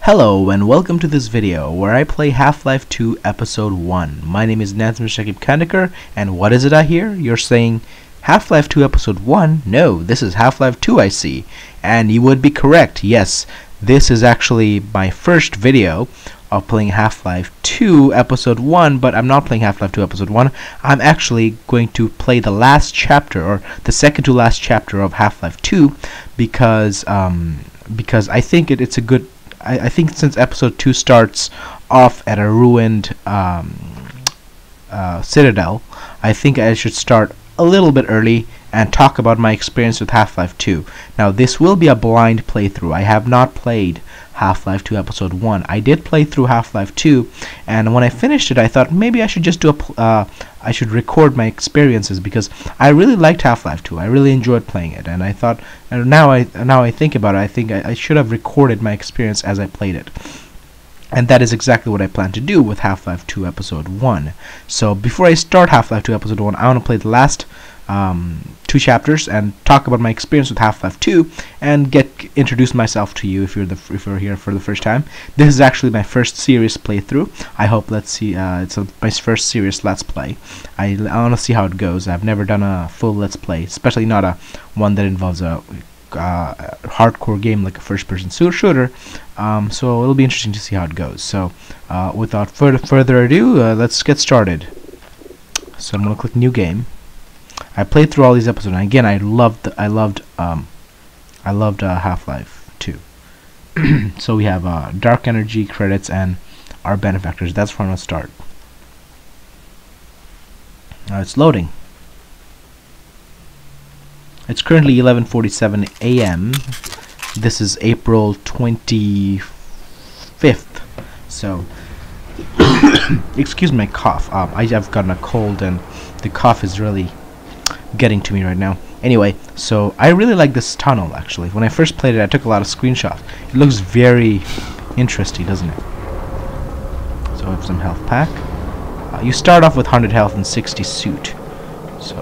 Hello and welcome to this video where I play Half-Life 2 Episode 1. My name is Nazim Shakib Kandekar, and what is it I hear? You're saying Half-Life 2 Episode 1? No, this is Half-Life 2 I see. And you would be correct, yes. This is actually my first video of playing Half-Life 2 Episode 1, but I'm not playing Half-Life 2 Episode 1. I'm actually going to play the last chapter, or the second to last chapter of Half-Life 2, because I think it's a good... I think since episode 2 starts off at a ruined citadel, I think I should start a little bit early and talk about my experience with Half-Life 2. Now, this will be a blind playthrough. I have not played Half-Life 2 Episode 1. I did play through Half-Life 2, and when I finished it, I thought maybe I should just do I should record my experiences, because I really liked Half-Life 2. I really enjoyed playing it, and I thought, and now I think about it, I think I should have recorded my experience as I played it. And that is exactly what I plan to do with Half-Life 2 Episode 1. So before I start Half-Life 2 Episode 1, I want to play the last 2 chapters and talk about my experience with Half-Life 2 and introduce myself to you if you're here for the first time. This is actually my first serious playthrough. I hope it's my first serious Let's Play. I want to see how it goes. I've never done a full Let's Play, especially not a one that involves a hardcore game like a first-person shooter. So it'll be interesting to see how it goes. So without further ado, let's get started. So I'm gonna click New Game. I played through all these episodes, and again, I loved Half-Life 2. So we have Dark Energy credits and our benefactors. That's where I'm gonna start. It's loading. It's currently 11:47 a.m. This is April 25th. So, excuse my cough. I've gotten a cold, and the cough is really getting to me right now. Anyway, so I really like this tunnel, actually. When I first played it, I took a lot of screenshots. It looks very interesting, doesn't it? So I have some health pack. You start off with 100 health and 60 suit. So,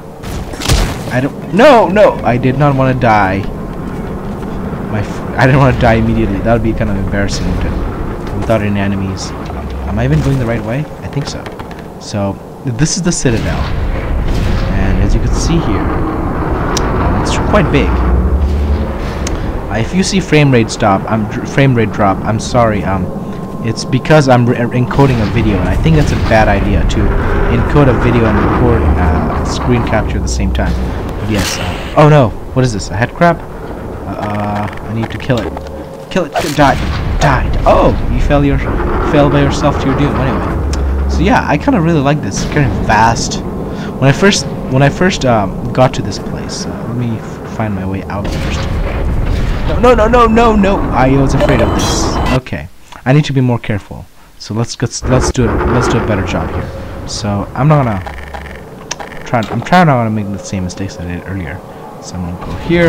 No, I did not want to die. I didn't want to die immediately. That would be kind of embarrassing without any enemies. Am I even going the right way? I think so. So, this is the Citadel. And as you can see here, it's quite big. If you see frame rate drop, I'm sorry. It's because I'm encoding a video, and I think that's a bad idea to encode a video and record screen capture at the same time. But yes. Oh no! What is this? A head crab? I need to kill it. Kill it! Died! Oh, you fell by yourself to your doom. Anyway, so yeah, I kind of really like this. It's kind of vast. When I first got to this place, let me find my way out first. No! I was afraid of this. Okay, I need to be more careful. So let's do a better job here. So I'm trying not to make the same mistakes I did earlier. So I'm gonna go here.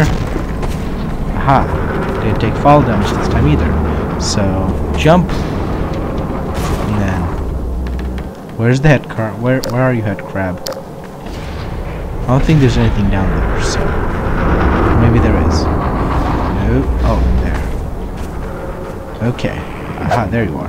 Aha! Didn't take fall damage this time either. So jump, and then where's the head crab? Where are you, head crab? I don't think there's anything down there. So maybe there is. No. Oh, there. Okay. Aha! There you are.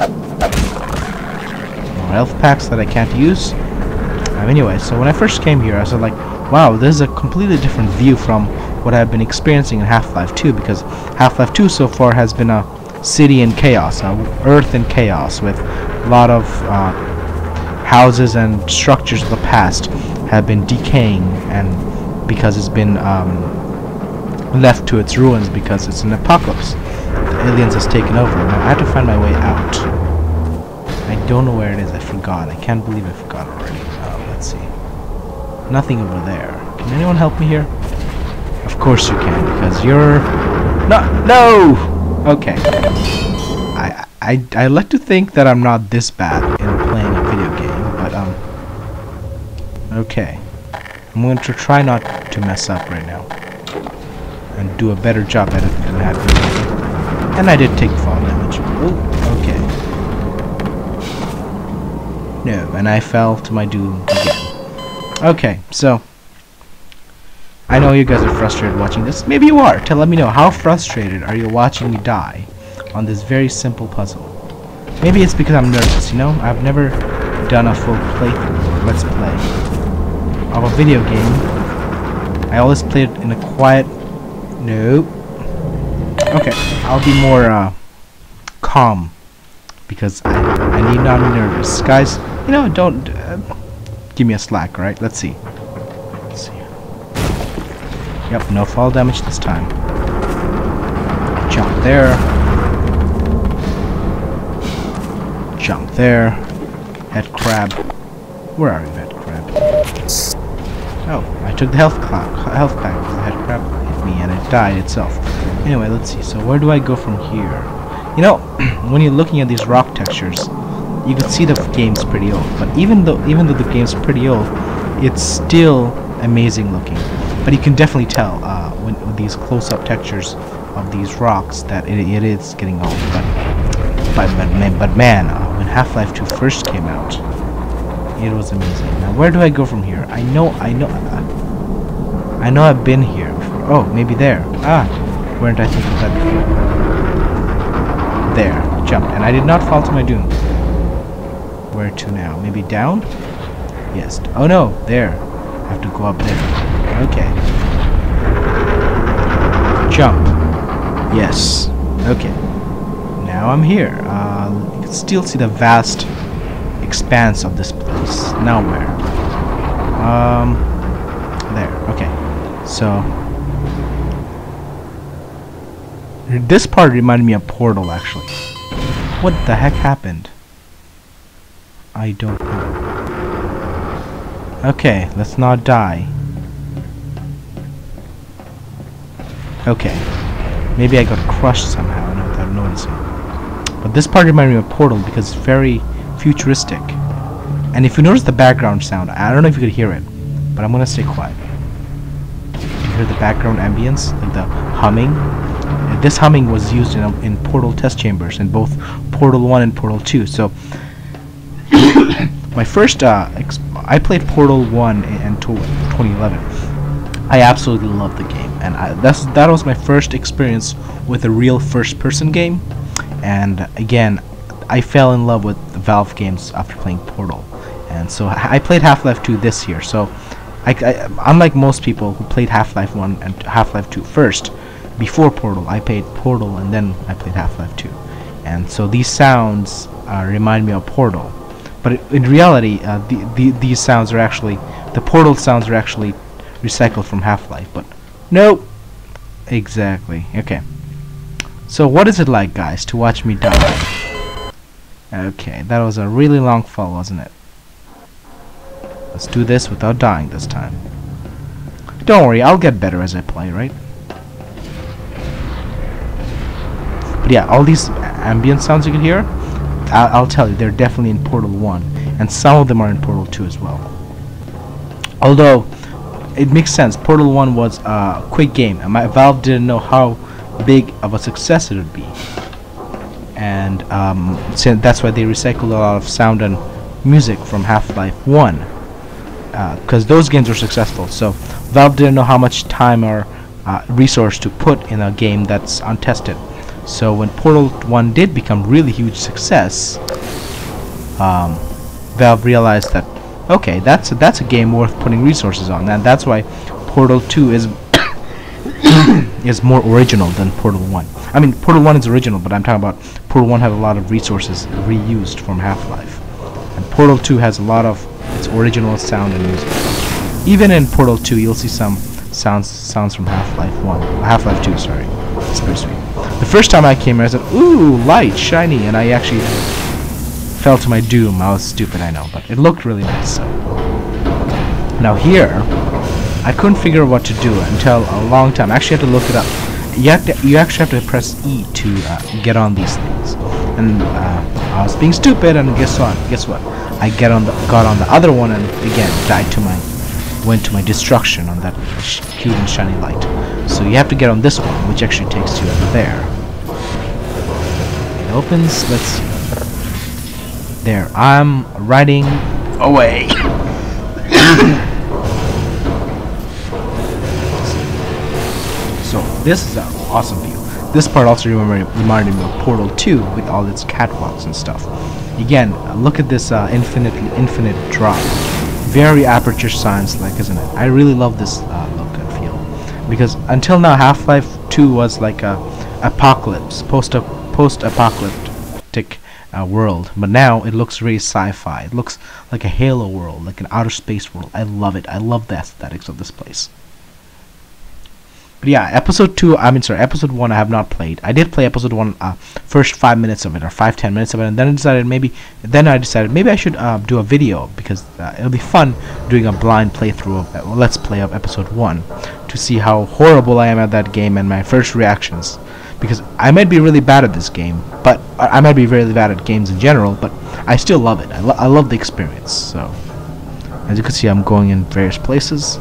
More health packs that I can't use. Anyway, so when I first came here, I was like, wow, this is a completely different view from what I've been experiencing in Half-Life 2, because Half-Life 2 so far has been a city in chaos, Earth in chaos, with a lot of houses and structures of the past have been decaying, and because it's been left to its ruins because it's an apocalypse. The aliens has taken over. Now I have to find my way out. I don't know where it is. I forgot. I can't believe I forgot already. Let's see. Nothing over there. Can anyone help me here? Of course you can, because you're... No! Okay. I like to think that I'm not this bad in playing a video game, but, okay. I'm going to try not to mess up right now. And do a better job at it than I have been doing. And I did take fall damage. Oh, okay. No, and I fell to my doom again. Okay, so I know you guys are frustrated watching this. Maybe you are. Let me know, how frustrated are you watching me die on this very simple puzzle. Maybe it's because I'm nervous, you know? I've never done a full playthrough, let's play, of a video game. I always play it in a quiet... Nope. Okay, I'll be more calm, because I need not be nervous. Guys, you know, don't give me a slack, right? Let's see. Let's see. Yep, no fall damage this time. Jump there. Jump there. Head crab. Where are you, head crab? Oh, I took the health pack. The head crab hit me and it died itself. Anyway, let's see. So where do I go from here? You know, when you're looking at these rock textures, you can see the game's pretty old. But even though the game's pretty old, it's still amazing looking. But you can definitely tell when with these close-up textures of these rocks that it is getting old. But man, when Half-Life 2 first came out, it was amazing. Now where do I go from here? I know I've been here before. Oh, maybe there. Ah, where did I think of that before? There, jumped, and I did not fall to my doom. Where to now? Maybe down? Yes. Oh no, there. I have to go up there. Okay. Jump. Yes. Okay. Now I'm here. You can still see the vast expanse of this place. Now where? There. Okay. So this part reminded me of Portal, actually. What the heck happened? I don't know. Okay, let's not die. Okay. Maybe I got crushed somehow without noticing. But this part reminded me of Portal because it's very futuristic. And if you notice the background sound, I don't know if you could hear it, but I'm gonna stay quiet. Do you hear the background ambience? Like the humming? This humming was used in Portal test chambers in both Portal 1 and Portal 2. So my first I played Portal 1 in 2011. I absolutely loved the game, and that was my first experience with a real first-person game. And again, I fell in love with the Valve games after playing Portal, and so I played Half-Life 2 this year. So I unlike most people who played Half-Life 1 and Half-Life 2 first before Portal, I played Portal and then I played Half-Life 2, and so these sounds remind me of Portal. But in reality, these sounds are actually, the Portal sounds are actually recycled from Half-Life. But nope, exactly. Okay. So what is it like, guys, to watch me die? Okay, that was a really long fall, wasn't it? Let's do this without dying this time. Don't worry, I'll get better as I play, right? But yeah, all these ambient sounds you can hear, I'll tell you, they're definitely in Portal 1, and some of them are in Portal 2 as well. Although, it makes sense, Portal 1 was a quick game, and Valve didn't know how big of a success it would be. And so that's why they recycled a lot of sound and music from Half-Life 1, because those games were successful. So Valve didn't know how much time or resource to put in a game that's untested. So when Portal 1 did become really huge success, Valve realized that, okay, that's a game worth putting resources on, and that's why Portal 2 is is more original than Portal 1. I mean, Portal 1 is original, but I'm talking about Portal 1 had a lot of resources reused from Half-Life, and Portal 2 has a lot of its original sound and music. Even in Portal 2, you'll see some sounds from Half-Life 2, sorry. It's pretty sweet. The first time I came here, I said, ooh, light, shiny, and I actually fell to my doom. I was stupid, I know, but it looked really nice. So now here, I couldn't figure out what to do until a long time. I actually had to look it up. You actually have to press E to get on these things. And I was being stupid, and guess what? I got on the other one, and again went to my destruction on that cute and shiny light. So you have to get on this one, which actually takes you over there. It opens. Let's see. There, I'm riding away. So this is an awesome view. This part also reminded me of Portal 2 with all its catwalks and stuff. Again, look at this infinite drop. Very Aperture Science-like, isn't it? I really love this look and feel, because until now Half-Life 2 was like a post-apocalyptic world, but now it looks very sci-fi. It looks like a Halo world, like an outer space world. I love it. I love the aesthetics of this place. But yeah, episode 1 I have not played. I did play episode 1 first 5 minutes of it, or 5-10 minutes of it, and then I decided maybe I should do a video, because it'll be fun doing a blind playthrough of let's play of episode 1 to see how horrible I am at that game and my first reactions, because I might be really bad at this game, but I might be really bad at games in general, but I still love it. I love the experience. So as you can see, I'm going in various places.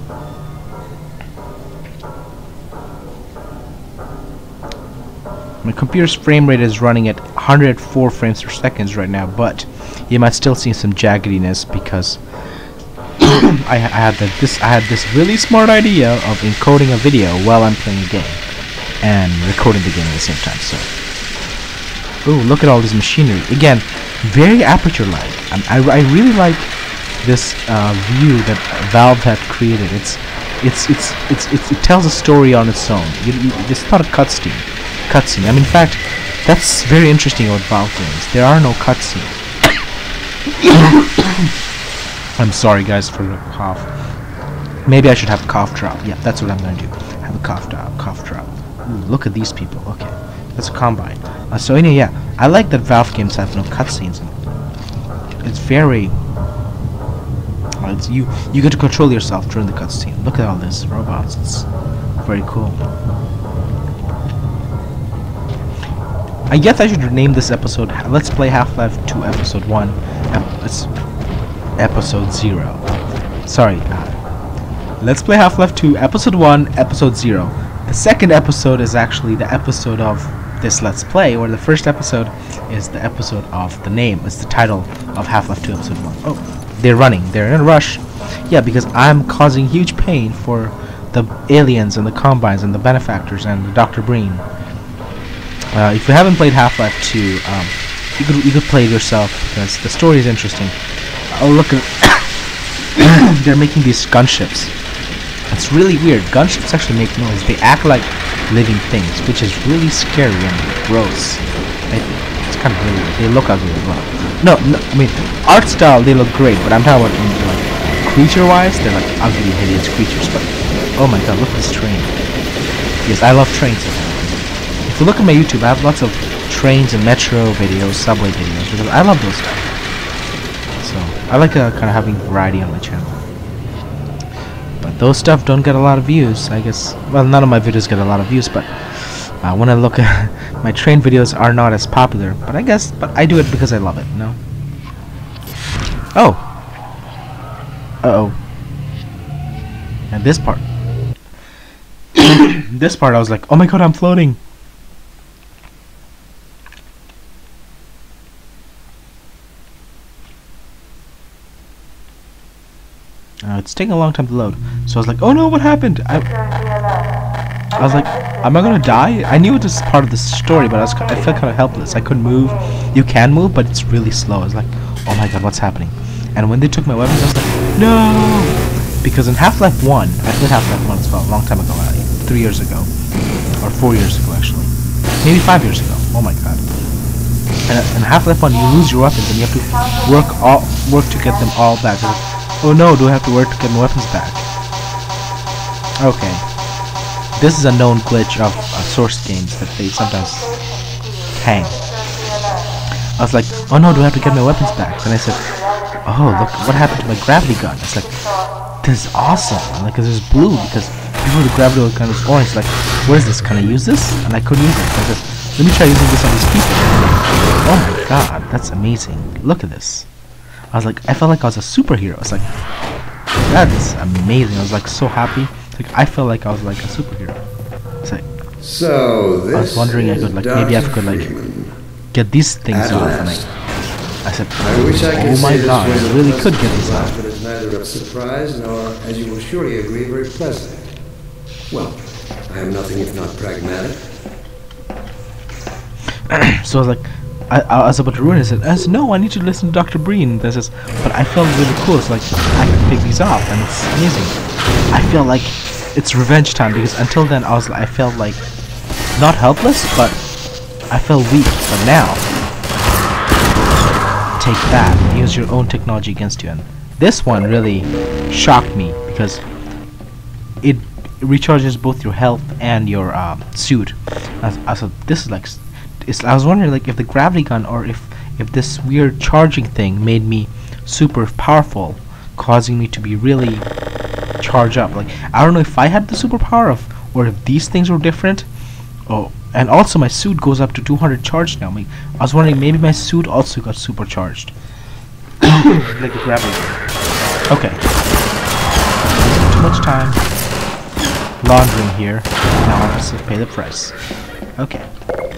My computer's frame rate is running at 104 frames per second right now, but you might still see some jaggediness because I had this really smart idea of encoding a video while I'm playing a game and recording the game at the same time. So, ooh, look at all this machinery. Again, very Aperture-like. I really like this view that Valve had created. It tells a story on its own. It's not a cutscene. I mean, in fact, that's very interesting about Valve games. There are no cutscenes. I'm sorry, guys, for the cough. Maybe I should have a cough drop. Yeah, that's what I'm gonna do. Have a cough drop. Ooh, look at these people. Okay, that's a Combine. So anyway, yeah, I like that Valve games have no cutscenes. It's very. You get to control yourself during the cutscene. Look at all this robots. It's very cool. I guess I should rename this episode Let's Play Half-Life 2 Episode 1. It's Episode 0. Sorry. Let's Play Half-Life 2 Episode 1, Episode 0. The second episode is actually the episode of this Let's Play, or the first episode is the episode of the name. It's the title of Half-Life 2 Episode 1. Oh, they're running. They're in a rush. Yeah, because I'm causing huge pain for the aliens and the Combines and the Benefactors and Dr. Breen. If you haven't played Half-Life 2, you could play it yourself, because the story is interesting. Oh, look at they're making these gunships. It's really weird. Gunships actually make noise. They act like living things, which is really scary and gross. It's kind of really weird. They look ugly as well. No, I mean, art style, they look great, but I'm talking about like creature-wise, they're like ugly, hideous creatures. But oh my god, look at this train. Yes, I love trains. If you look at my YouTube, I have lots of trains and metro videos, subway videos, because I love those stuff. So I like kind of having variety on my channel. But those stuff don't get a lot of views, I guess. Well, none of my videos get a lot of views, but when I look at my train videos are not as popular. But I do it because I love it, you know? Oh! Uh-oh. And this part. This part I was like, oh my god, I'm floating! It's taking a long time to load, so I was like, oh no, what happened? I was like, am I gonna die? I knew it was part of the story, but I felt kind of helpless. I couldn't move. You can move, but it's really slow. I was like, oh my god, what's happening? And when they took my weapons, I was like, no! Because in Half-Life 1, I played Half-Life 1 as well, a long time ago, 3 years ago. Or 4 years ago, actually. Maybe 5 years ago. Oh my god. And in Half-Life 1, you lose your weapons, and you have to work to get them all back. Oh no, do I have to work to get my weapons back? Okay. This is a known glitch of Source games that they sometimes hang. I was like, oh no, do I have to get my weapons back? Then I said, oh, look, what happened to my gravity gun? It's like, this is awesome. And like, cause it's blue, because before the gravity gun was orange. Like, what is this? Can I use this? And I couldn't use it. I said, let me try using this on these people. Oh my god, that's amazing. Look at this. I was like, I felt like I was a superhero. I was like, that is amazing. I was like so happy. Like, I felt like I was like a superhero. It's like, so this I was wondering I could like maybe I could like get these things off, and I said, oh my god, I really could get these off. But it's neither a surprise nor, as you will surely agree, very pleasant. Well, I am nothing if not pragmatic. So I was like, I was about to ruin it. I said, no, I need to listen to Dr. Breen. This is, but I felt really cool. It's like I can pick these off, and it's amazing. I feel like it's revenge time because until then I felt like not helpless, but I felt weak. But now, take that. Use your own technology against you. And this one really shocked me because it recharges both your health and your suit. I thought this is like. I was wondering like if the gravity gun or if this weird charging thing made me super powerful, causing me to be really charged up. Like I don't know if I had the superpower of, or if these things were different. Oh, and also my suit goes up to 200 charge now. I was wondering maybe my suit also got supercharged. Like the gravity gun. Okay. Too much time laundering here. Now I have to pay the price. Okay.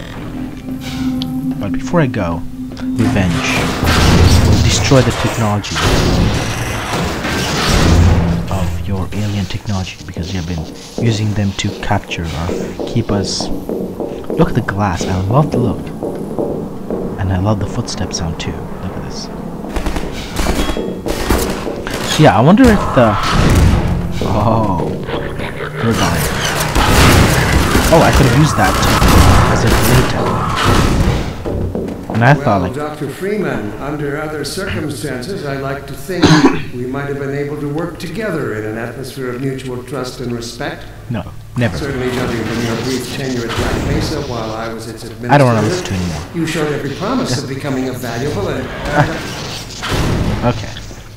But before I go, revenge will destroy the technology of your alien technology because you have been using them to capture or keep us. Look at the glass. I love the look. And I love the footstep sound too. Look at this. So yeah, I wonder if the... Oh. You're dying. Oh, I could have used that as a delay. And I thought, like, Dr. Freeman, under other circumstances, I like to think we might have been able to work together in an atmosphere of mutual trust and respect. No, never. Certainly, judging from your brief tenure at Black Mesa while I was its administrator, I don't want to listen to you anymore. You showed every promise of becoming a valuable and... Okay.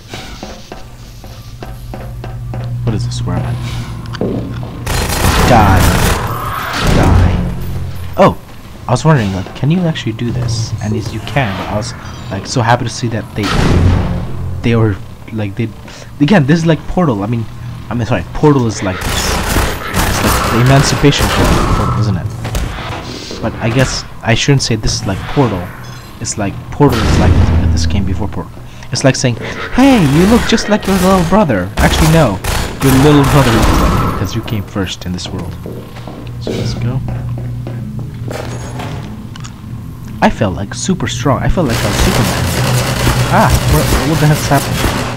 What is this? Where am I? Die. Oh! I was wondering, like, can you actually do this? And yes, you can. But I was like so happy to see that they were like again. This is like Portal. I mean, sorry, Portal is like this. It's like the emancipation Portal, isn't it? But I guess I shouldn't say this is like Portal. It's like Portal is like this came before Portal. It's like saying, hey, you look just like your little brother. Actually, no, your little brother looks like you because you came first in this world. So let's go. I felt like super strong. I felt like I was Superman. Ah, what the heck's happening?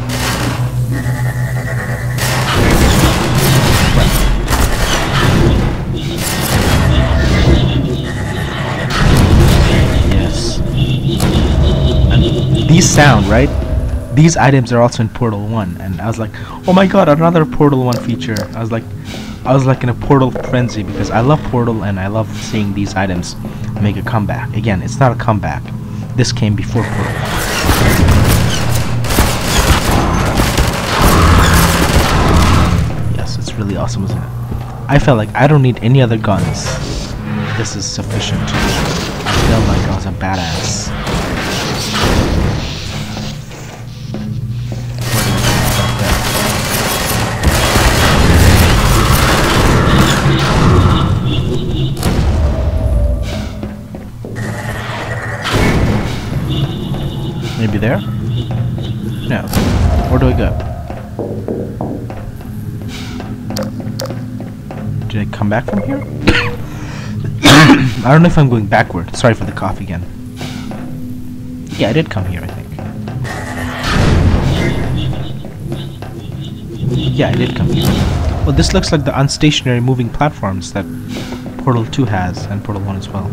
Yes. And these sound, right? These items are also in Portal 1, and I was like, oh my god, another Portal 1 feature. I was like in a Portal frenzy because I love Portal and I love seeing these items make a comeback. Again, it's not a comeback. This came before Portal. Yes, it's really awesome, isn't it? I felt like I don't need any other guns. This is sufficient. I felt like I was a badass. Maybe there? No. Where do I go? Did I come back from here? I don't know if I'm going backward. Sorry for the cough again. Yeah, I did come here, I think. Yeah, I did come here. Well, this looks like the unstationary moving platforms that Portal 2 has, and Portal 1 as well.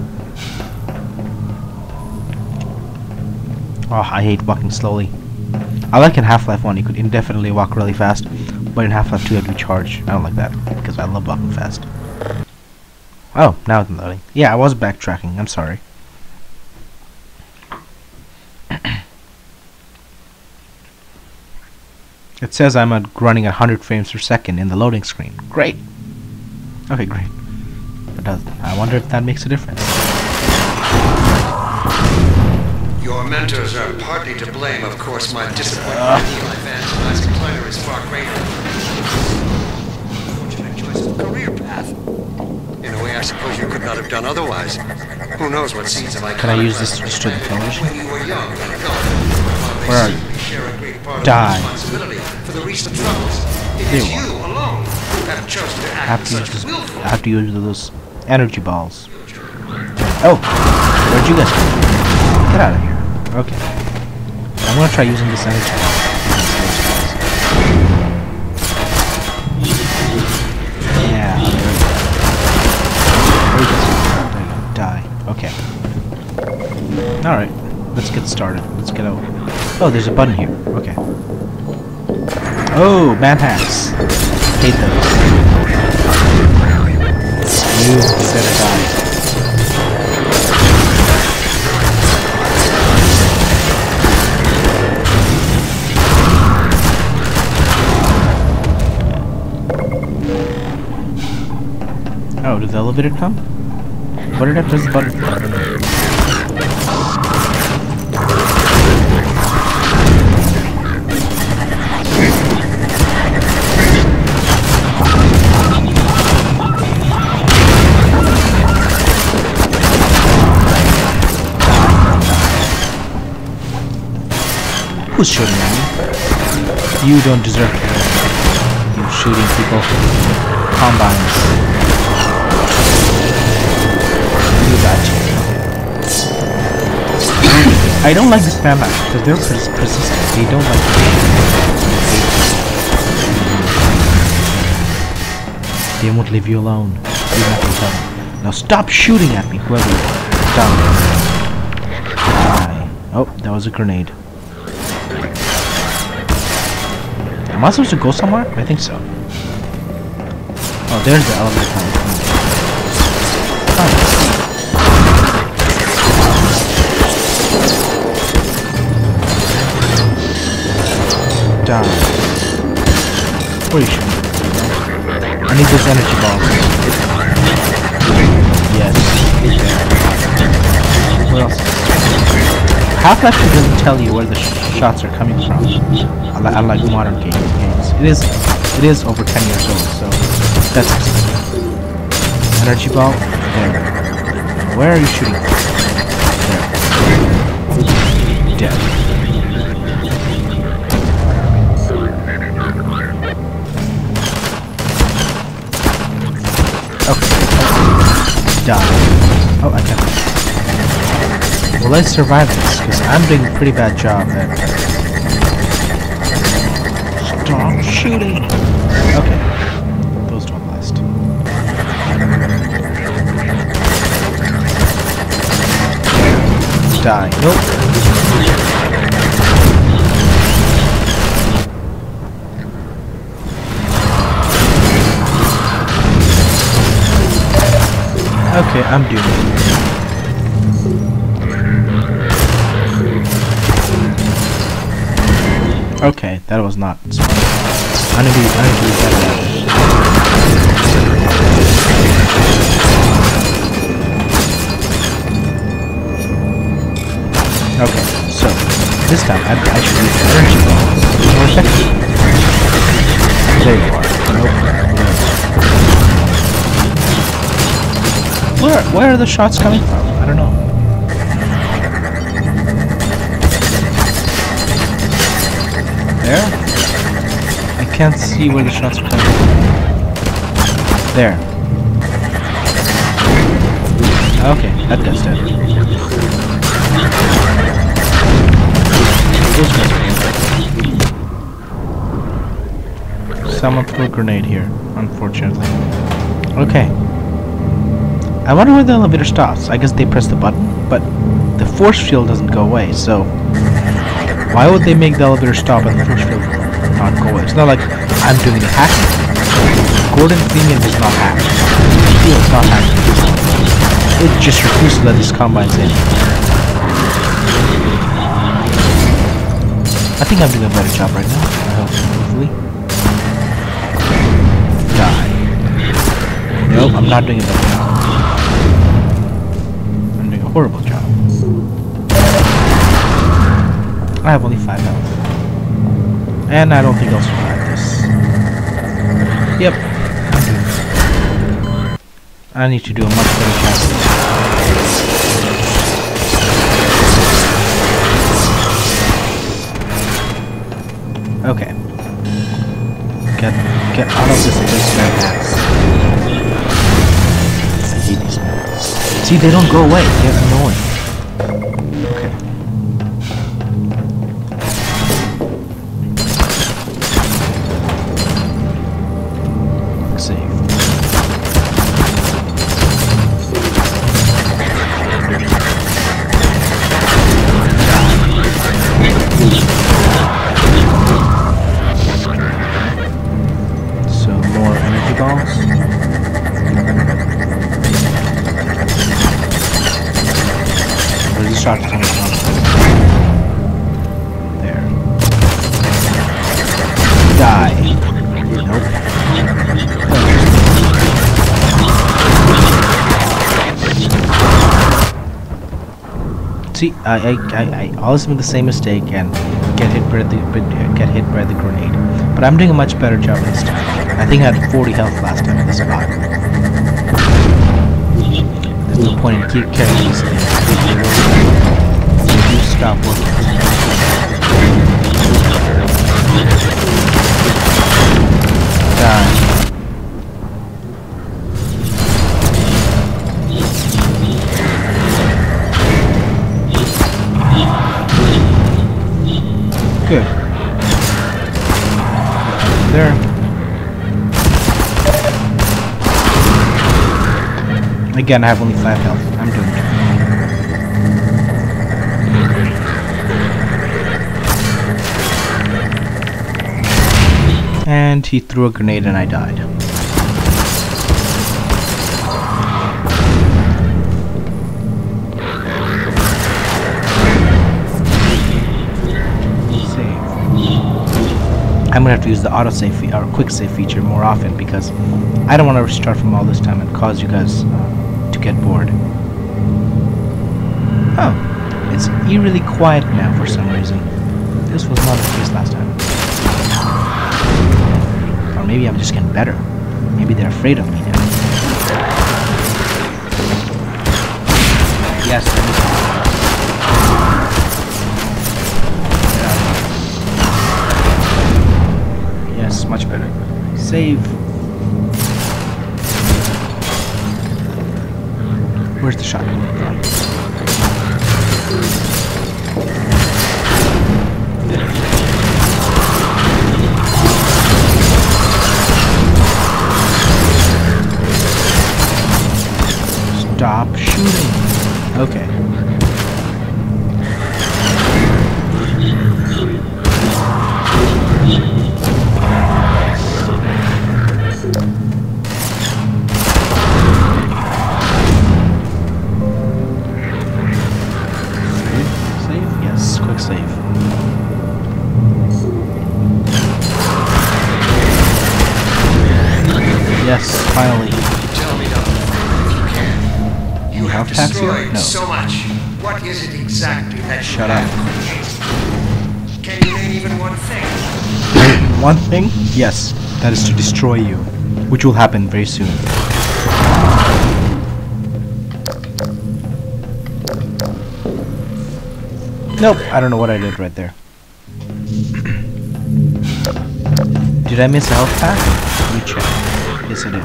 Oh, I hate walking slowly. I like in Half-Life 1 you could indefinitely walk really fast, but in Half-Life 2 you have to charge. I don't like that, because I love walking fast. Oh, now it's loading. Yeah, I was backtracking, I'm sorry. It says I'm running at 100 frames per second in the loading screen. Great! Okay, great. But I wonder if that makes a difference. Your mentors are partly to blame, of course. My disappointment in Eli Vance's last decliner is far greater. Fortunate choice of career path. In a way, I suppose you could not have done otherwise. Who knows what seeds of Can I use this to destroy the television? When you were young and adult. Where are you? Share a great part Die. of the responsibility for the recent troubles. It is you alone who have chosen to act in such willful. I have to use those energy balls. Oh! Where'd you guys go? Get out of here. Okay. I'm gonna try using this energy. Yeah, there we go. Die. Okay. Alright. Let's get started. Let's get out. Oh, there's a button here. Okay. Oh, man hacks. Hate those. You better die. Oh, did the elevator come? What did I press the button for? Who's shooting at me? You don't deserve to live. You shooting people. Combines. You got you. I don't like the spam match because they're persistent. They don't like to They won't leave you alone. You have to tell them. Now stop shooting at me, whoever you are. Stop. Die. Oh, that was a grenade. Am I supposed to go somewhere? I think so. Oh, there's the elevator coming. Die. Where are you shooting? I need this energy ball. Yes. Where else? Half-Life 2 doesn't tell you where the shots are coming from. Unlike modern games. It is over 10 years old, so that's acceptable. Energy ball. There. Where are you shooting from? There. Dead. Okay. Die. Oh, I can't. Will I survive this? Because I'm doing a pretty bad job at... Stop shooting! Okay. Those don't last. Die. Nope. Okay, I'm doomed. Okay, that was not smart. I need to be better at it. Okay, so this time I should use the energy balls more effectively. There you are. Nope. Where are the shots coming from? I don't know. There? I can't see where the shots are coming from. There. Okay, that does it. Someone threw a grenade here, unfortunately. Okay. I wonder where the elevator stops. I guess they press the button, but the force field doesn't go away, so... Why would they make the elevator stop and the force field not go away? It's not like I'm doing a hacking. Gordon Freeman is not hacking. The field's not hacking. It just refuses to let these combines in. I think I'm doing a better job right now. I hope, hopefully. Die. Nope, I'm not doing a better job. I'm doing a horrible job. I have only 5 health. And I don't think I'll survive this. Yep. I need to do a much better job. Okay. Get out of this place, man. I hate these men. It's See, they don't go away. They're annoying. Okay. Save. So more energy balls. Shot is on there. Die. Nope. See, I always make the same mistake and get hit by the grenade. But I'm doing a much better job this time. I think I had 40 health last time in this spot. There's no point in keep carrying these things. You stop working. Die. Good. There. Again, I have only 5 health. I'm doomed. And he threw a grenade and I died. Save. I'm gonna have to use the autosave or quick save feature more often because I don't want to restart from all this time and cause you guys to get bored. Oh, it's eerily quiet now for some reason. This was not the case last time. Or maybe I'm just getting better. Maybe they're afraid of me now. Yes, yes, much better. Save. Where's the shot coming from? Stop shooting. Okay. Save? Yes, quick save. Yes, finally. Tell me now. You have destroyed so much. What is it exactly that Shut up. Can you name even one thing? One thing? Yes, that is to destroy you, which will happen very soon. Nope, I don't know what I did right there. Did I miss a health pack? Let me check. Yes, I did.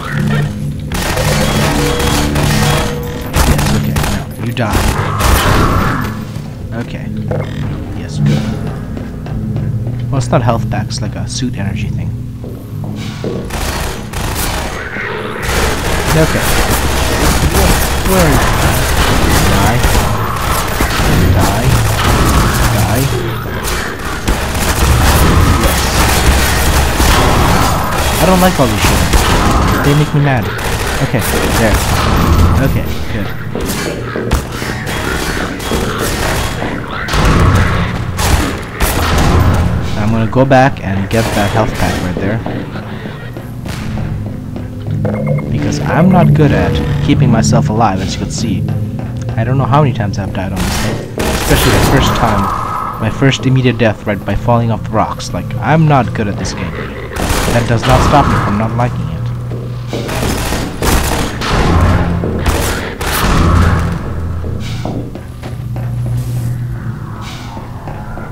Yes, okay, no, you die. Okay. Yes, good. Well, it's not health pack, it's like a suit energy thing. Okay. Where are you? Die. Die. Die. Yes. I don't like all these shit. They make me mad. Okay, there. Okay, good. I'm gonna go back and get that health pack right there. Because I'm not good at keeping myself alive, as you can see. I don't know how many times I've died on this thing. Especially the first time. My first immediate death right by falling off the rocks. Like, I'm not good at this game. That does not stop me from not liking it.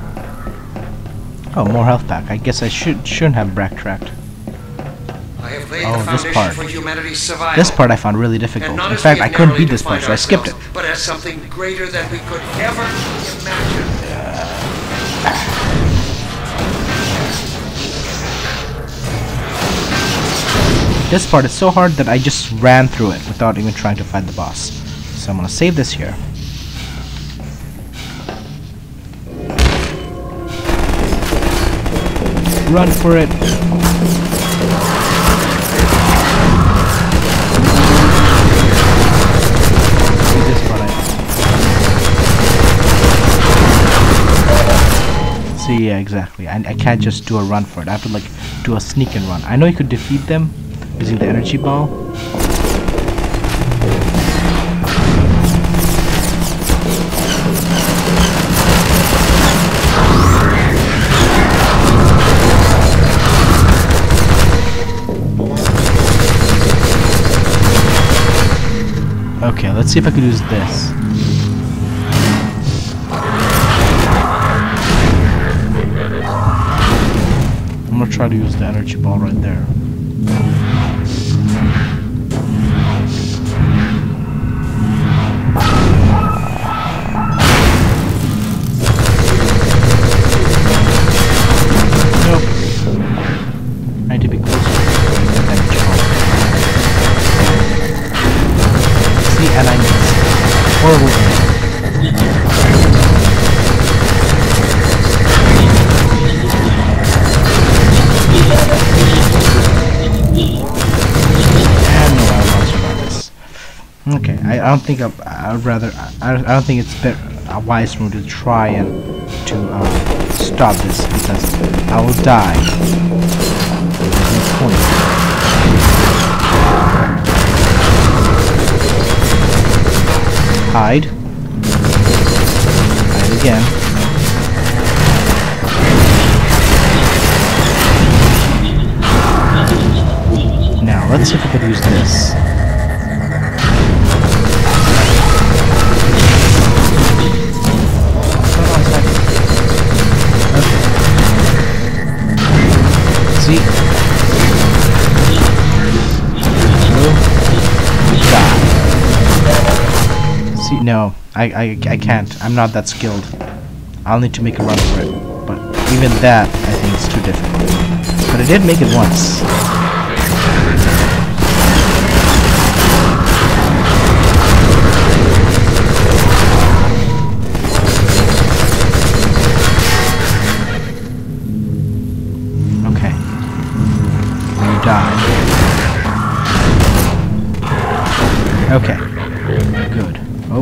Oh, more health pack. I guess I shouldn't have backtracked. I have laid Oh, the this foundation part. for humanity's survival. This part I found really And difficult. not In as fact, we I have couldn't narrowly beat this part, defined so I skipped it. ourselves, but as something greater than we could ever imagine. This part is so hard that I just ran through it without even trying to fight the boss. So I'm gonna save this here. Run for it. This part See, yeah, exactly. I can't just do a run for it. I have to like do a sneak and run. I know you could defeat them using the energy ball. Okay, let's see if I could use this. I'm gonna try to use the energy ball right there. Nope. I need to be closer to the energy ball. See, and I missed. Horrible thing. Okay, I don't think I don't think it's a wise move to try and to stop this because I will die. There's no point. Hide. Hide again. Now let's see if we can use this. See? See, no, I can't. I'm not that skilled. I'll need to make a run for it. But even that, I think it's too difficult. But I did make it once. Die. Okay. Good. Oh.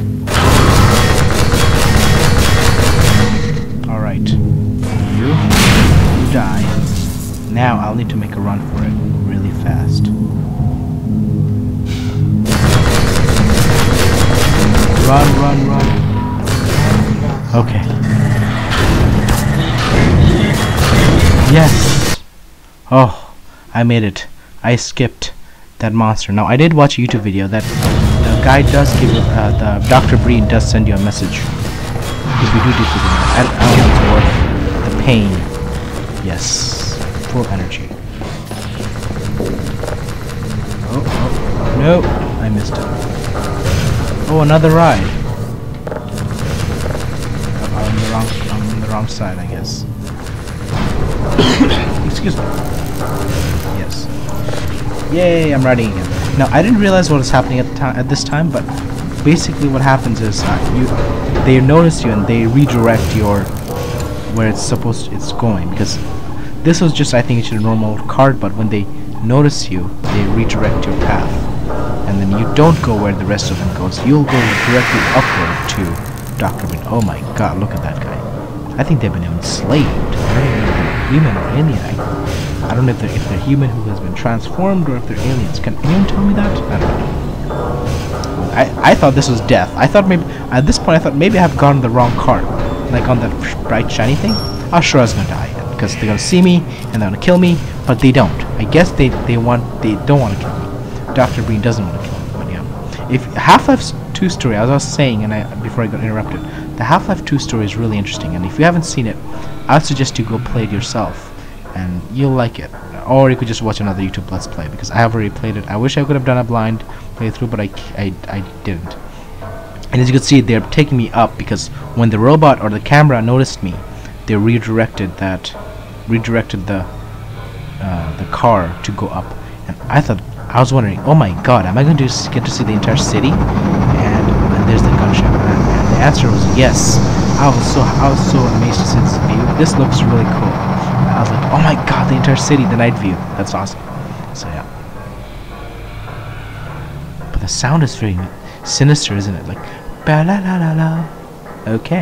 Alright. You die. Now I'll need to make a run for it really fast. Run, run, run. Okay. Yes! Oh. I made it. I skipped that monster. Now I did watch a YouTube video that the guy does give the Dr. Breen does send you a message if you do defeat him. I don't think it's worth the pain. Yes, full energy. Oh, no, I missed it. Oh, another ride. I'm on the wrong side, I guess. Excuse me. Yes. Yay, I'm riding again. Now, I didn't realize what was happening at this time, but basically what happens is they notice you and they redirect your where it's going, because this was just, I think, it's a normal card, but when they notice you, they redirect your path, and then you don't go where the rest of them goes. You'll go directly upward to Dr. Breen. Oh my god, look at that guy. I think they've been enslaved. I don't even know if they're human or alien. I don't know if they're human who has been transformed or if they're aliens. Can anyone tell me that? I don't know. I thought this was death. I thought maybe at this point I thought maybe I've gotten the wrong card, like on that bright shiny thing. I was sure I was gonna die because they're gonna see me and they're gonna kill me, but they don't. I guess they don't want to kill me. Dr. Breen doesn't want to kill me, but yeah. If Half-Life 2 story, as I was saying, before I got interrupted, the Half-Life 2 story is really interesting, and if you haven't seen it, I would suggest you go play it yourself, and you'll like it. or you could just watch another YouTube Let's Play, because I have already played it. I wish I could have done a blind playthrough, but I didn't. And as you can see, they're taking me up, because when the robot or the camera noticed me, they redirected the car to go up. And I was wondering, oh my god, am I going to get to see the entire city? And there's the gunshot. And the answer was yes. I was so amazed to see this view. This looks really cool. And I was like, oh my god, the entire city, the night view. That's awesome. So yeah. But the sound is very sinister, isn't it? Like, ba la la la la. Okay.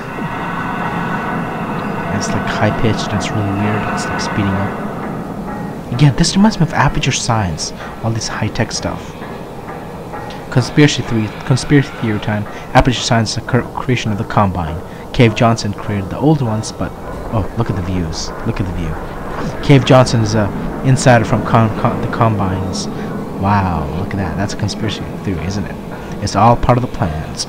And it's like high pitched and it's really weird. It's like speeding up. Again, this reminds me of Aperture Science. All this high tech stuff. Conspiracy theory time. Aperture Science is a creation of the Combine. Cave Johnson created the old ones, but oh, look at the views. Look at the view. Cave Johnson is a insider from the Combines. Wow, look at that. That's a conspiracy theory, isn't it? It's all part of the plans.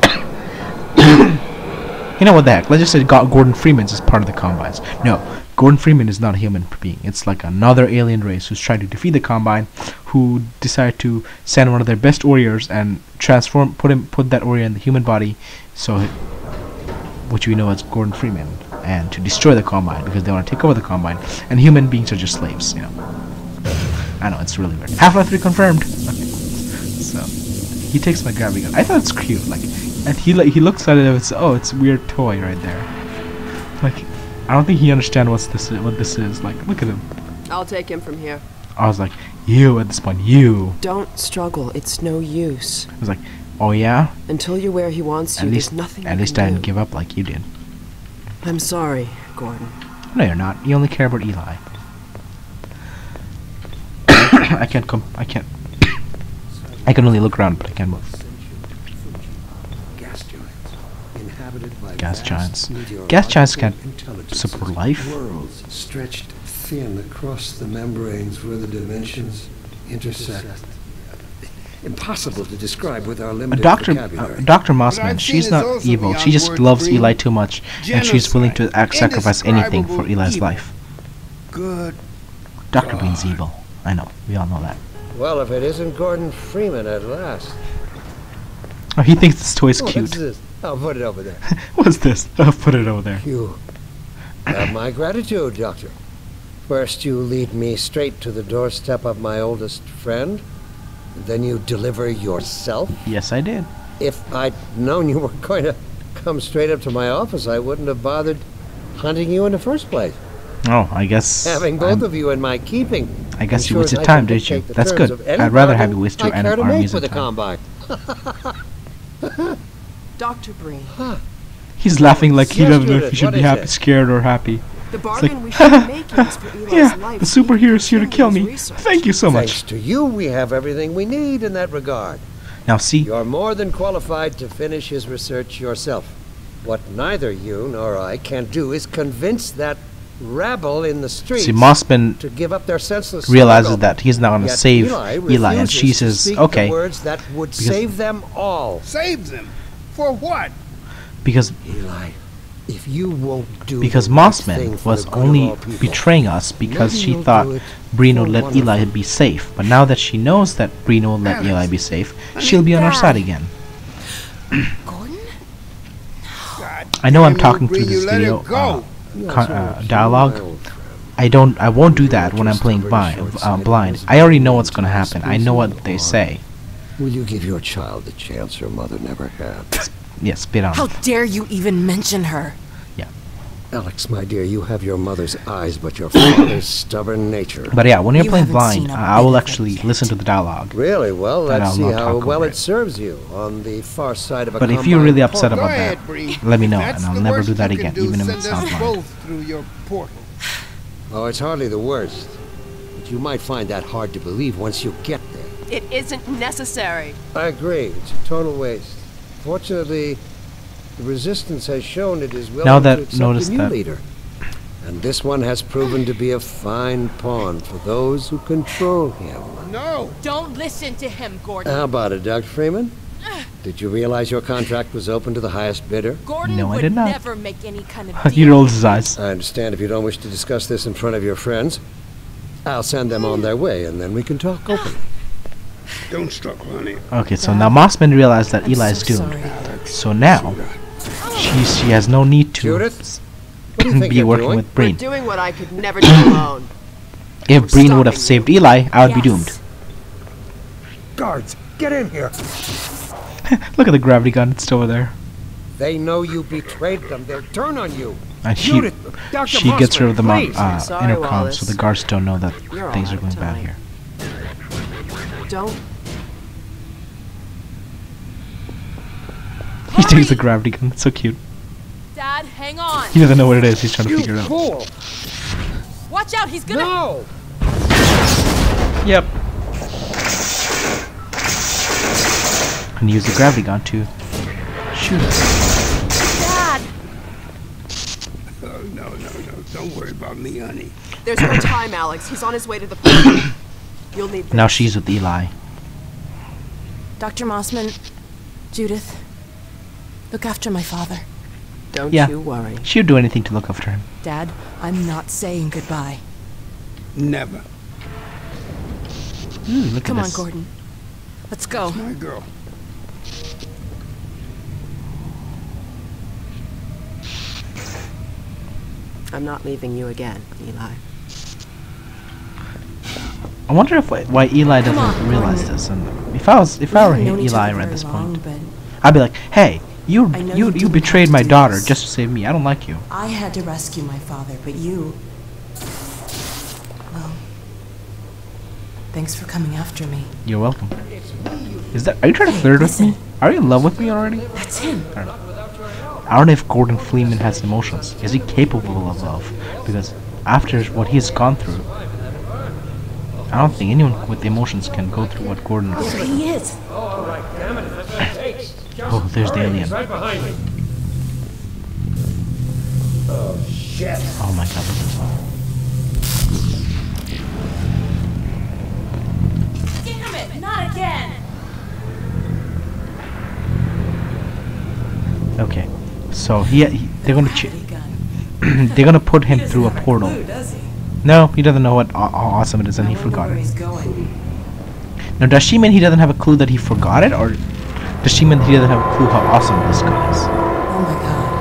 You know what the heck? Let's just say Gordon Freeman's is part of the Combines. No, Gordon Freeman is not a human being. It's like another alien race who's trying to defeat the Combine, who decide to send one of their best warriors and put that warrior in the human body, so which we know as Gordon Freeman, and to destroy the Combine because they want to take over the Combine, and human beings are just slaves. You know. I know, it's really weird. Half-Life 3 confirmed. So he takes my gravity gun. I thought it's cute, like, and he looks at it and it's a weird toy right there. Like, I don't think he understands what this is. Like, look at him. I'll take him from here. I was like, you at this point, you. Don't struggle. It's no use. I was like, oh yeah? Until you're where he wants you, there's nothing At least I didn't give up like you did. I'm sorry, Gordon. No, you're not. You only care about Eli. I can only look around, but I can't move. Gas giants. Gas giants can't support life. Worlds stretched thin across the membranes where the dimensions intersect. Impossible to describe with our limited vocabulary. Dr. Mossman, she's not evil. She just loves Eli too much, and she's willing to sacrifice anything for Eli's life. Good. Dr. Green's evil. I know. We all know that. Well, if it isn't Gordon Freeman at last. Oh, he thinks this toy's cute. What's this? I'll put it over there. What's this? I'll put it over there. You have my gratitude, Doctor. First you lead me straight to the doorstep of my oldest friend. Then you deliver yourself. Yes, I did. If I'd known you were going to come straight up to my office, I wouldn't have bothered hunting you in the first place. Oh, I guess... Having both of you in my keeping. I guess you wasted time, didn't you? That's good. I'd rather have you waste your armies of time. Dr. Breen. He's laughing like he doesn't know if he should be happy, scared, or happy. The bargain we should be making is for Eli's life. The superhero's here to kill me. Thank you so much. Thanks to you, we have everything we need in that regard. Now see, you're more than qualified to finish his research yourself. What neither you nor I can do is convince that rabble in the streets Mossman to give up their senseless realizes struggle. that he's not going to save Eli, and she says, okay. Words that would save them all. Save them? For what? Because Eli, if you won't do because Mossman was only betraying us because she thought Breen would let Eli be safe. But now that she knows that Breen will let Eli be safe, she'll be on our side again. Gordon? I know I'm talking through this video dialogue. I won't do that when I'm playing blind. I already know what's going to happen. I know what they say. Will you give your child the chance her mother never had? Yes, spit on How it. dare you even mention her? Yeah. Alex, my dear, you have your mother's eyes, but your father's stubborn nature. But yeah, when you're playing haven't blind, seen a I will bit of actually it listen to the dialogue. Really? Well, let's see not how talk well over it it. serves you on the far side of a But if you're combine really upset portal. about that, Breen. let me know, That's and I'll the never worst do that you can again, do, even if it send sounds us blind. both through your portal. Oh, it's hardly the worst. But you might find that hard to believe once you get there. It isn't necessary. I agree. It's a total waste. Fortunately, the Resistance has shown it is willing Now that- to accept notice a new that- leader. And this one has proven to be a fine pawn for those who control him. No. Don't listen to him, Gordon. How about it, Dr. Freeman? Did you realize your contract was open to the highest bidder? Gordon No, I would did not. never make any kind of deal. He rolls his eyes. I understand if you don't wish to discuss this in front of your friends. I'll send them on their way, and then we can talk openly. Don't struggle, honey. Okay, so now Mossman realized that I'm Eli's so doomed. sorry. So now she has no need to Judith, what do you think be you're working doing? with We're Breen. doing what I could never do alone. If Breen would have stopping saved Eli, I would be Yes. doomed. Guards, get in here. Look at the gravity gun, it's still over there. They know you betrayed them. They'll turn on you. And Judith, Dr. she gets rid of them on Mossman, please. Sorry, intercom, Wallace. so the guards don't know that You're all things are out of going bad time. here. Don't. He takes the gravity gun, it's so cute. Dad, hang on. He doesn't know what it is, he's trying to You figure it out. fool! Watch out, he's gonna. No! Yep. And use the gravity gun to shoot us. Dad. Oh, no. Don't worry about me, honey. There's no time, Alex. He's on his way to the party. You'll need this. Now she's with Eli. Dr. Mossman, Judith, look after my father. Don't Yeah. you worry. She would do anything to look after him. Dad, I'm not saying goodbye. Never. Ooh, look Come at on, this. Gordon. Let's go. My girl. I'm not leaving you again, Eli. I wonder if why Eli doesn't realize this. And if I were We've known each Eli other at very this long, point, but I'd be like, "Hey, you I know you you you didn't betrayed have my to do daughter this. just to save me. I don't like you." I had to rescue my father, but you... Well, thanks for coming after me. You're welcome. Are you trying to flirt with me? Are you in love with me already? That's him. I don't know if Gordon Freeman has emotions. Is he capable of love? Because after what he's gone through, I don't think anyone with emotions can go through what Gordon There is. he is. Oh, there's the alien. Oh my god, look at this. Damn it, not again. Okay, so they're gonna Gravity gun. they're gonna put him He through a doesn't have portal. clue, does he? No, he doesn't know what how awesome it is, and he I wonder forgot where it. he's going. Now, does she mean he doesn't have a clue that he forgot it, or does she mean he doesn't have a clue how awesome this gun is? Oh my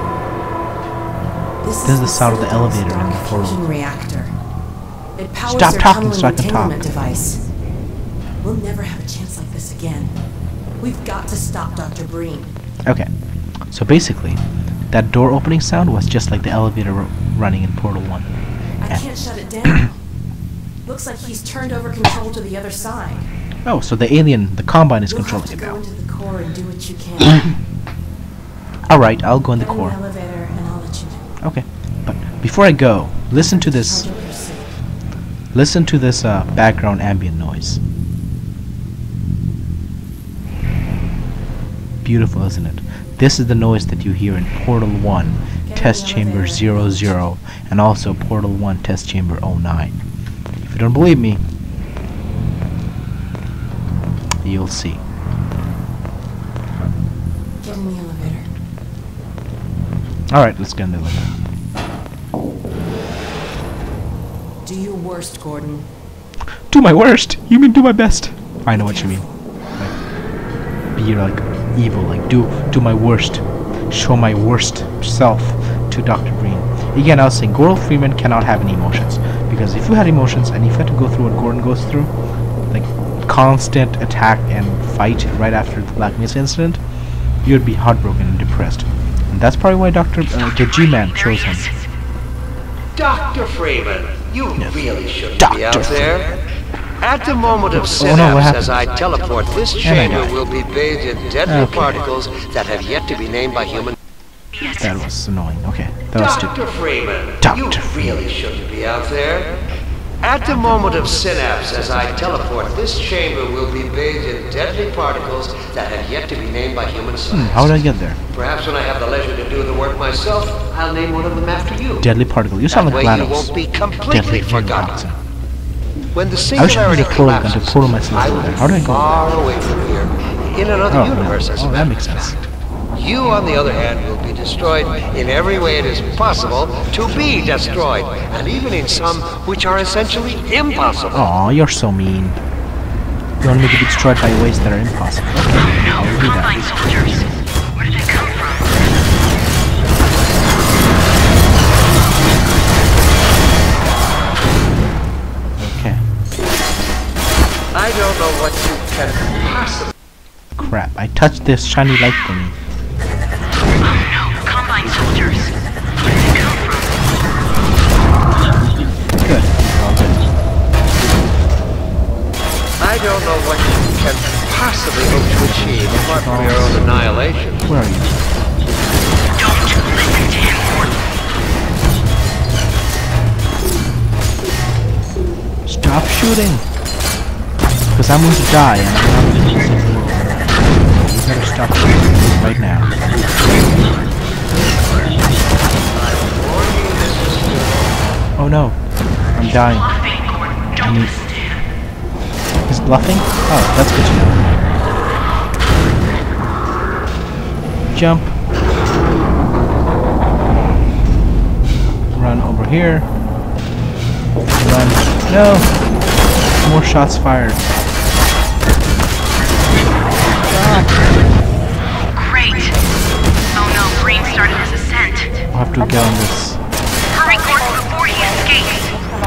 god. This is the sound of the Citadel's elevator in the dark portal. fusion reactor. It powers Stop their talking tunneling so I can talk. entanglement device. We'll never have a chance like this again. We've got to stop Dr. Breen. Okay, so basically, that door opening sound was just like the elevator running in Portal 1. I can't shut it down. Looks like he's turned over control to the other side. Oh, so the alien, the Combine is You'll controlling have it to go now. into the core and do what you can. Alright, I'll go in the Get in core. the elevator and I'll let you know. Okay, but before I go, listen to this. Charge over your suit. Listen to this background ambient noise. Beautiful, isn't it? This is the noise that you hear in Portal 1, Test Chamber 00, and also Portal 1, Test Chamber 09. If you don't believe me, you'll see. Get in the elevator. Alright, let's get in the elevator. Do your worst, Gordon. Do my worst! You mean do my best? I know what you mean. Like, be like evil, like do my worst. Show my worst self to Dr. Breen. Again, I was saying Gordon Freeman cannot have any emotions. Because if you had emotions and if you had to go through what Gordon goes through, like constant attack and fight right after the Black Mesa incident, you would be heartbroken and depressed. And that's probably why the G-Man chose him. Dr. Freeman, you really shouldn't Dr. be out there. At the moment of Oh, synapse, no, what as I teleport, this And I chamber died. will be bathed in deadly Okay. particles that have yet to be named by human. That was annoying. Okay, that was Dr. stupid. Freeman, Dr. you really shouldn't be out there. At the moment of synapse, as I teleport, this chamber will be bathed in deadly particles that have yet to be named by human science. How did I get there? Perhaps when I have the leisure to do the work myself, I'll name one of them after you. Deadly particle. You sound That like way you GLaDOS. won't be completely Deadly forgotten. When the I wish I singularity had a portal gun to collapses, portal myself I will over there. be How do I go far away from here, in another Oh, universe, as a that matter makes of sense. fact. You, on the other hand, will be destroyed in every way it is possible to be destroyed, and even in some which are essentially impossible. Aw, you're so mean. You want me to be destroyed by ways that are impossible. Okay, No, I'll do Combine that. soldiers. Where did they come from? Okay. I don't know what you can possibly... Crap, I touched this shiny light thingy. No, Combine soldiers. Where did they come from? Good. All good. I don't know what you can possibly hope to achieve apart from your own annihilation. Where are you? Don't listen to him, Gordon. Stop shooting! Because I'm going to die and I'm not going to save the world. You better stop shooting right now. Oh no. I'm dying. Bluffing, Gordon. I Don't mean, listen to him. he's bluffing? Oh, that's good to know. Jump. Run over here. Run. No! More shots fired. Great. Oh no, Green started his ascent. I'll have to get on this. Hurry, Gordon, before he escapes.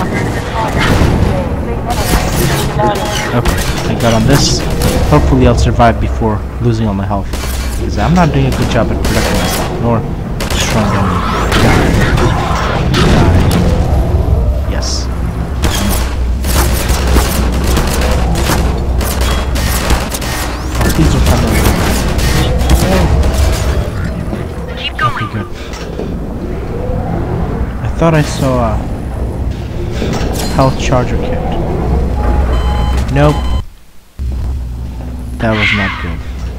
Okay, I got on this. Hopefully I'll survive before losing all my health. Because I'm not doing a good job at protecting myself, nor destroying the enemy. Die. Die. Yes. Oh, please don't come over. Keep Okay, going. good. I thought I saw a health charger kit. Nope. That was not good.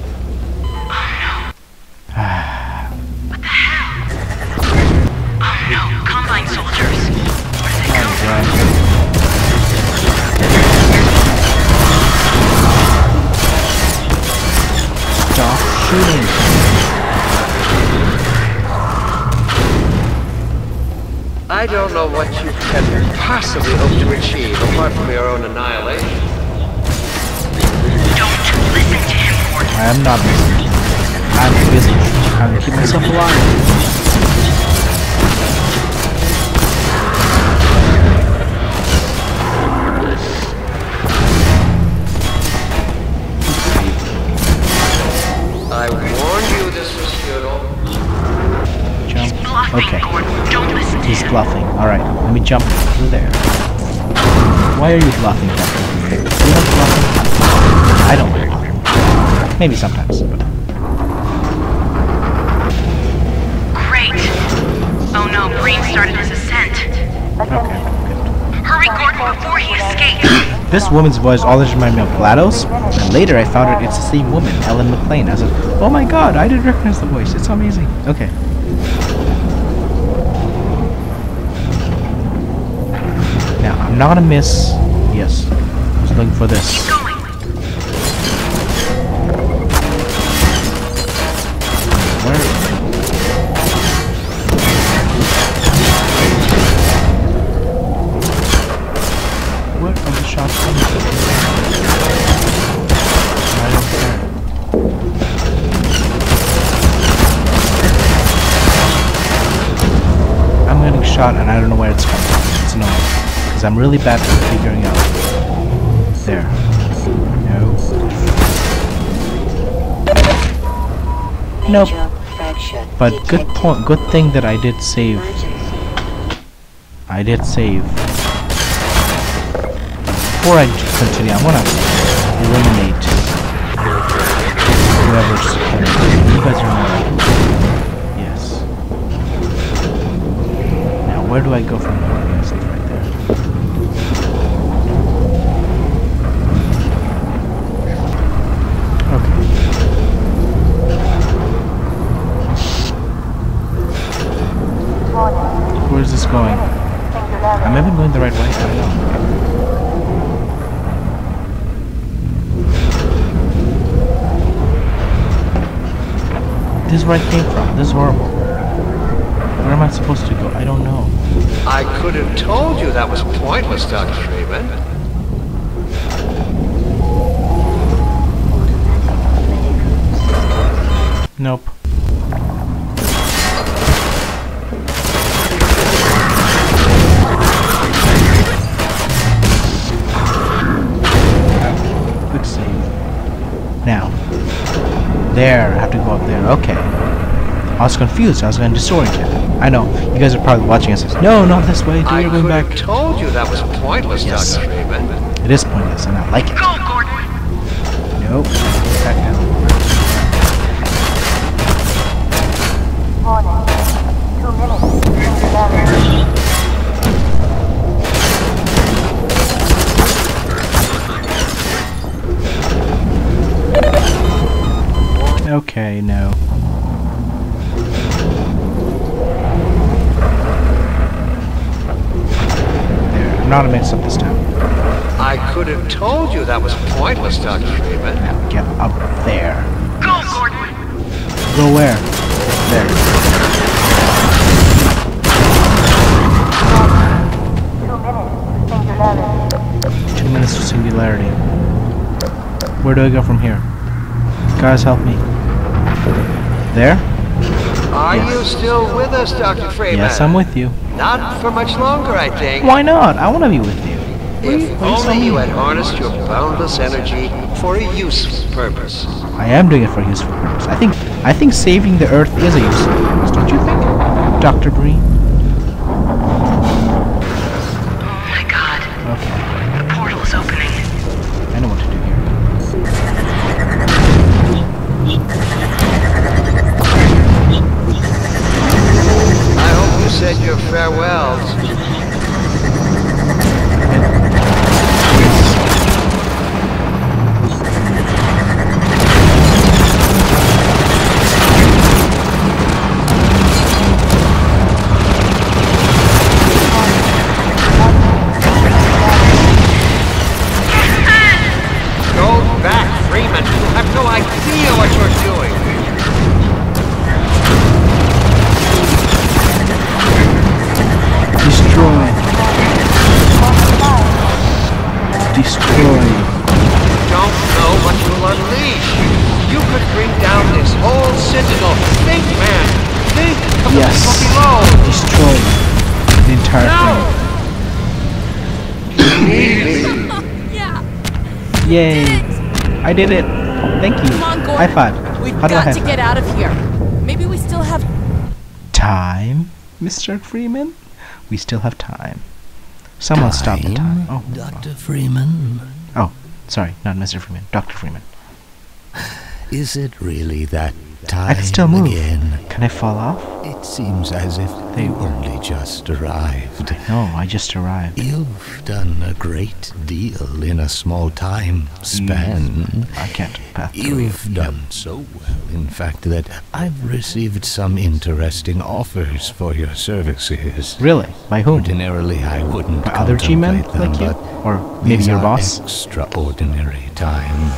What the hell? Oh no, Combine soldiers. Where did they come from? Stop shooting. I don't know what you can possibly hope to achieve apart from your own annihilation. Don't listen to him, Gordon. I am not listening. I'm busy trying to keep myself alive. I warned you this was futile. Jump. Bluffing, Okay. Gordon. Don't listen to He's him. bluffing. Alright, let me jump through there. Why are you bluffing, Captain? You like bluffing? I don't like bluffing. Maybe sometimes, but Great. Oh no, Green started his ascent. okay, good. Hurry, Gordon, before he escapes. This woman's voice always reminded me of GLaDOS, and later I found out it's the same woman, Ellen McLean. I said, oh my god, I didn't recognize the voice. It's amazing. Okay. Now, I'm not gonna miss. Yes. I was looking for this. Keep going. Where? Where are the shots coming from? I don't care. I'm getting shot and I don't know where it's coming from. It's annoying. Because I'm really bad at figuring out. There. No. Nope. But good point. Good thing that I did save. I did save. Before I continue, I want to eliminate whoever's killing. You guys are not. Yes. Now, where do I go from here? Yes, it's right there. Okay. Where is this going? Am I even going the right way? I don't know. This is where I came from. This is horrible. Where am I supposed to go? I don't know. I could have told you that was pointless, Dr. Freeman. Nope. Quick save. Now. There, I have to go up there. Okay. I was confused. I was going disoriented. I know. You guys are probably watching us. No, not this way. Dude, you're going back. I could have told you that was pointless, Yes. Dr. Freeman. It is pointless, and I like it. Go, Gordon. Nope. Back down. Okay, no. There, I'm not a mix up this time. I could have told you that was pointless, Dr. Freeman. Now get up there. Go, Gordon. Go where? There. Two minutes to singularity. Where do I go from here? Guys, help me. There? Are Yes. you still with us, Dr. Freeman? Yes, I'm with you. Not for much longer, I think. Why not? I want to be with you. If Why you so only you mean? had harnessed your boundless energy for a useful purpose. I am doing it for a useful purpose. I think saving the Earth is a useful purpose, don't you think, Dr. Breen? Oh my god. Okay, The portal's opening. I know what to do here. I hope you said your farewells. Go back, Freeman. I have no idea what you're doing. Destroy. Destroy. Don't know what you'll unleash. You could bring down this whole Citadel. Think, man. Think of the Yes. people below. Destroy the entire No! You need me. Yeah. thing. Yay. I did it. Thank you. Come on, Gordon. High five. We've How do I got high to five? get out of here. Maybe we still have. Time, Mr. Freeman? We still have time. Someone stop the time. Oh, Dr. Freeman? oh, sorry, not Mr. Freeman. Dr. Freeman. Is it really that time I can still move. again? Can I fall off? It seems as if They- you only just arrived. No, I just arrived. You've done a great deal in a small time span. I can't pass through. You've done so well, in fact, that I've received some interesting offers for your services. Really? By whom? Ordinarily, I wouldn't By other G-men contemplate them, like you? but Or maybe these your are boss? extraordinary times.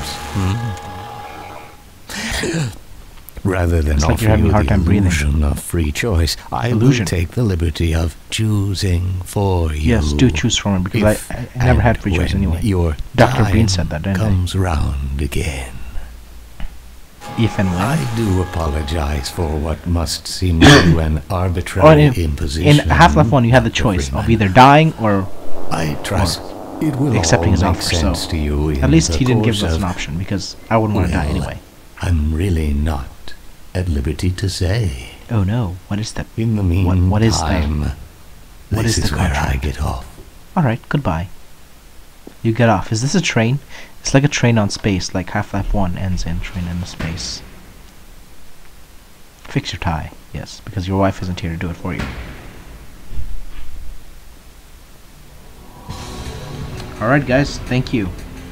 Rather than It's like offer you're having you a hard the time breathing. illusion of free choice, I Illusion. will take the liberty of choosing for you. Yes, do choose from him, because If I never had and free choice when anyway. Your Dr. Breen time said that, didn't he? comes round again. If and when. I do apologize for what must seem to you an Oh, arbitrary and imposition. in Half-Life 1, you had the Dr. choice of Freeman. either dying or I trust it will accepting all his make offer, so sense to you in at least the he didn't give course us of- an option, because I wouldn't want to die Well, anyway. I'm really not at liberty to say. Oh no, what is that? In the meantime, what is that? What this is the where I contract? get off. Alright, goodbye. You get off. Is this a train? It's like a train on space, like Half-Life 1 ends in train in space. Fix your tie, yes, because your wife isn't here to do it for you. Alright guys, thank you.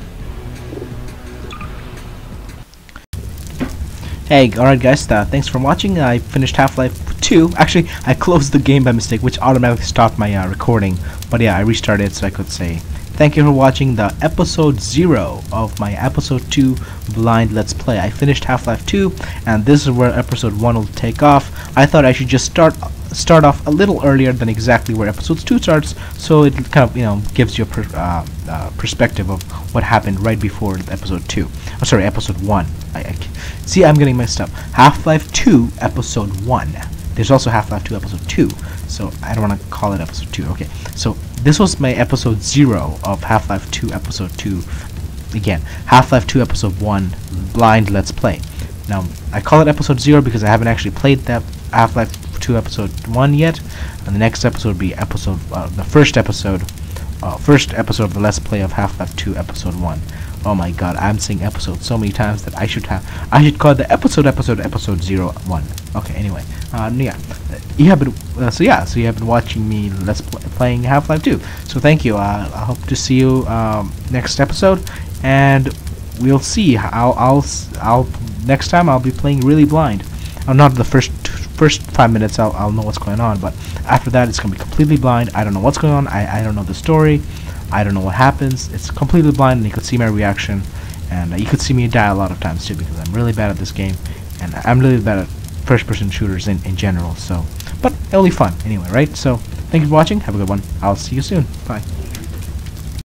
Hey, alright guys, thanks for watching. I finished Half-Life 2. Actually, I closed the game by mistake, which automatically stopped my recording. But yeah, I restarted so I could say thank you for watching the episode 0 of my episode 2 blind let's play. I finished Half-Life 2, and this is where episode 1 will take off. I thought I should just start off a little earlier than exactly where episode 2 starts, so it kind of gives you a perspective of what happened right before episode 2. Oh, sorry, episode 1. See, I'm getting messed up. Half-Life 2 episode 1. There's also Half-Life 2 episode 2, so I don't want to call it episode 2. Okay, so this was my episode 0 of Half-Life 2 episode 2. Again, Half-Life 2 episode 1 blind let's play. Now, I call it episode 0 because I haven't actually played that Half-Life 2 episode 1 yet, and the next episode would be the first episode of the let's play of Half-Life 2 episode 1. Oh my god, I'm saying episode so many times that I should call it the episode 01. Okay, anyway, yeah, you have been watching me playing Half-Life 2. So thank you. I hope to see you next episode, and we'll see. I'll next time I'll be playing really blind. Not the first 5 minutes. I'll know what's going on, but after that it's gonna be completely blind. I don't know what's going on. I don't know the story. I don't know what happens. It's completely blind, and you could see my reaction, and you could see me die a lot of times too, because I'm really bad at this game, and I'm really bad at first-person shooters in general. So, but it'll be fun anyway, right? So, thank you for watching. Have a good one. I'll see you soon. Bye.